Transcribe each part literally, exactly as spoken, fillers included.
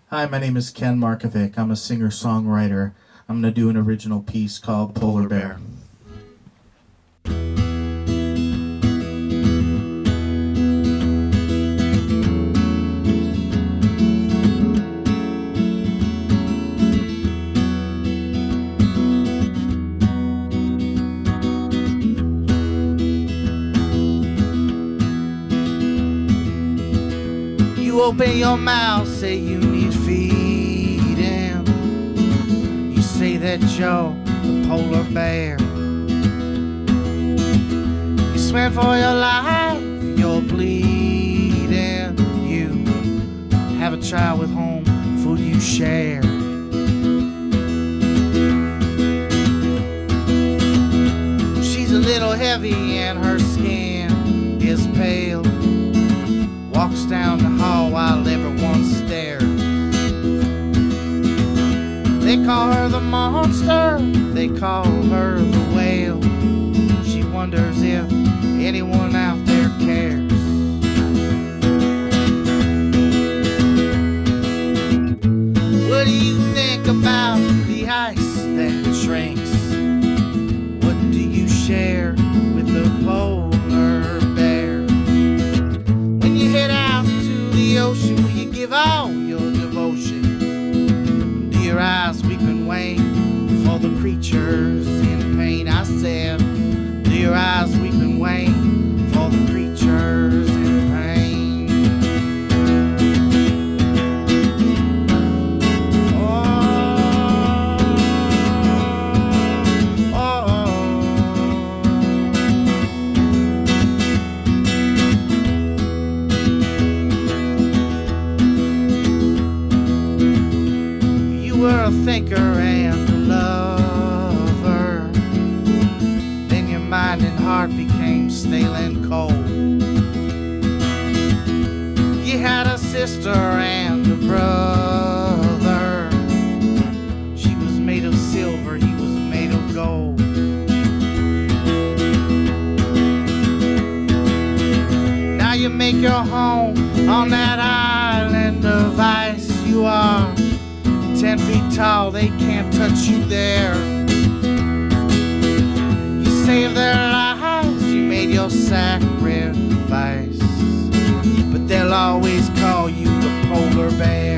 Hi, my name is Ken Markovic. I'm a singer-songwriter. I'm going to do an original piece called Polar Bear. You open your mouth, say you need feeding. You say that you're the polar bear. You swear for your life, you're bleeding. You have a child with home food you share. She's a little heavy and her skin is pale. Walks down the hall while everyone stares. They call her the monster, they call her the whale. She wonders if anyone out there cares. What do you think about the ice that shrinks? What do you share with the polar bear? When you head out to the ocean, will you give all your devotion? Do your eyes weep and wane for the creatures in pain? I said, do your eyes weep and wane for the creatures in pain? Oh, oh, oh. You were a thinker and a lover, then your mind and heart became stale and cold. You had a sister and a brother. She was made of silver, he was made of gold. Now you make your home on that island of ice. You are ten feet tall, they can't touch you there. You saved their lives, you made your sacrifice, but they'll always call you the polar bear.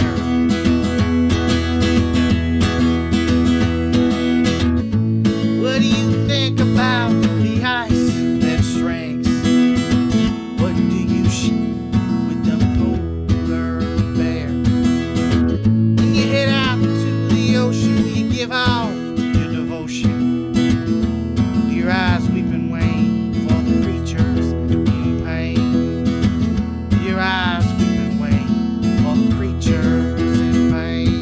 What do you think about the ice that shrinks? What do you share with the polar bear? When you head out to the ocean, will you give all your devotion? Do your eyes weep and wane for the creatures in pain? Do your eyes weep and wane for the creatures in pain?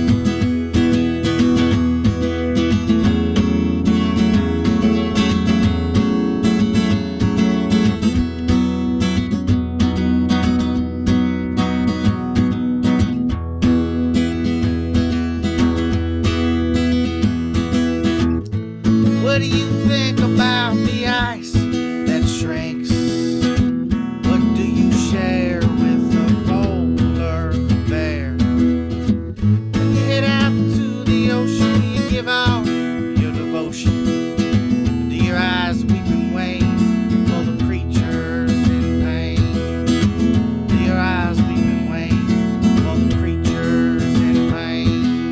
What do you think about the ice that shrinks? What do you share with the polar bear? When you head out to the ocean, you give all your devotion. Do your eyes weep and wane for the creatures in pain? Do your eyes weep and wane for the creatures in pain?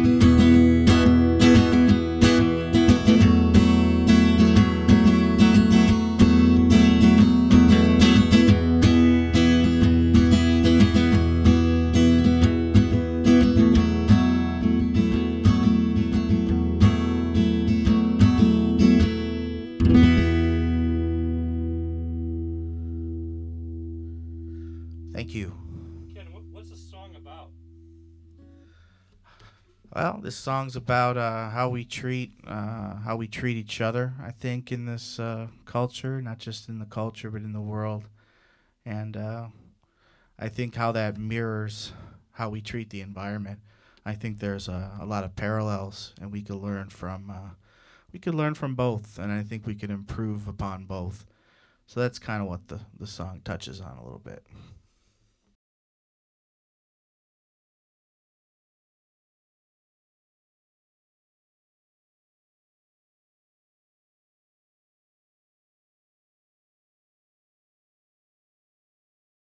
Thank you. Ken, what, what's the song about? Well, this song's about uh, how we treat uh, how we treat each other. I think in this uh, culture, not just in the culture, but in the world, and uh, I think how that mirrors how we treat the environment. I think there's a, a lot of parallels, and we could learn from uh, we could learn from both, and I think we could improve upon both. So that's kind of what the the song touches on a little bit.